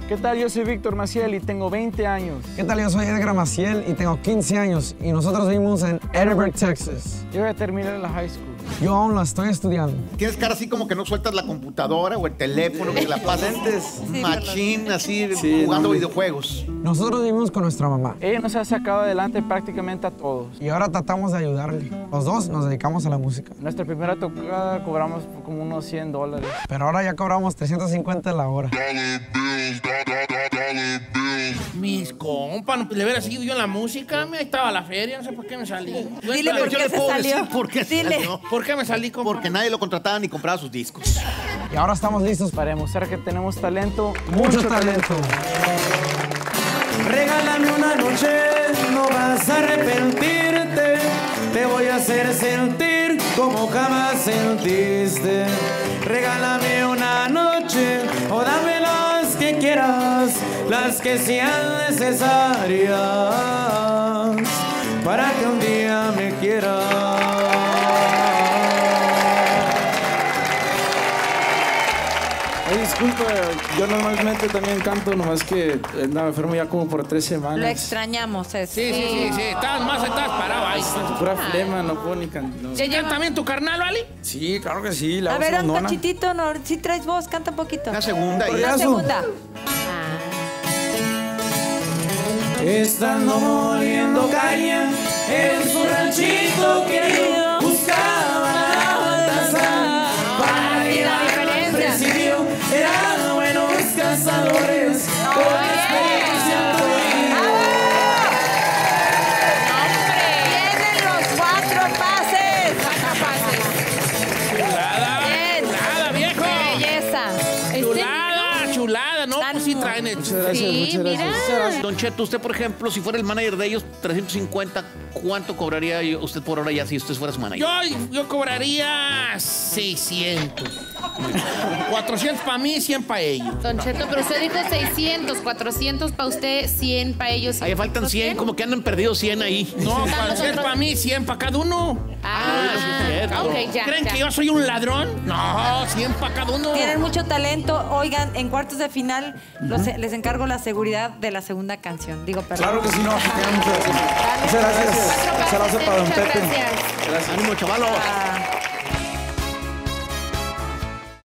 ¿Qué tal? Yo soy Víctor Maciel y tengo 20 años. ¿Qué tal? Yo soy Edgar Maciel y tengo 15 años y nosotros vivimos en Edinburgh, Texas. Yo ya terminé la high school. Yo aún la estoy estudiando. Tienes cara así como que no sueltas la computadora o el teléfono, que la pasas machín, así, jugando videojuegos. Nosotros vivimos con nuestra mamá. Ella nos ha sacado adelante prácticamente a todos. Y ahora tratamos de ayudarle. Los dos nos dedicamos a la música. Nuestra primera tocada cobramos como unos $100. Pero ahora ya cobramos 350 la hora. Mis compas, no, le hubiera seguido yo en la música, ahí estaba la feria, no sé por qué me salí. Dile por qué se salió. ¿Por qué salió? ¿Por qué me salí, compa? Porque nadie lo contrataba ni compraba sus discos. Y ahora estamos listos Para demostrar que tenemos talento, mucho talento. Regálame una noche, no vas a arrepentirte. Te voy a hacer sentir como jamás sentiste. Regálame una noche o dame las que quieras, las que sean necesarias para que un día me quieras. Disculpa, yo normalmente también canto, nomás que andaba enfermo ya como por 3 semanas. Lo extrañamos, Sí. Estabas parado ahí. Pura flema, no puedo ni cantar. No. ¿Canta también tu carnal, Ali? Sí, claro que sí. La A voz ver, un segundona. cachitito, no, si traes voz, canta un poquito. La segunda y La segunda. Estando moliendo caña en su ranchito querido, buscaba la taza para ir al presidio. Eran buenos cazadores con experiencia ¡Vienen los 4 pases! Chulada, viejo. ¡Qué belleza! Chulada, ¿no? Pues sí traen el... Muchas gracias, Sí, muchas gracias. mira. Don Cheto, usted, por ejemplo, si fuera el manager de ellos, 350, ¿cuánto cobraría usted por hora ya si usted fuera su manager? Yo cobraría 600. 400 para mí, 100 para ellos. Don Cheto, pero usted dijo 600, 400 para usted, 100 para ellos. Ahí faltan 100, como que andan perdidos 100 ahí. No, Están 400 los para mí, 100 para cada uno. Ok, ya. ¿Creen ya. que yo soy un ladrón? No, 100 para cada uno. Tienen mucho talento. Oigan, en cuartos de final les encargo la seguridad de la segunda canción. Digo, perdón. Claro que sí, no. Muchas gracias. Muchas gracias. Cuatro Muchas gracias para don muchas Pepe. gracias. Ánimo, chavalos. Ah.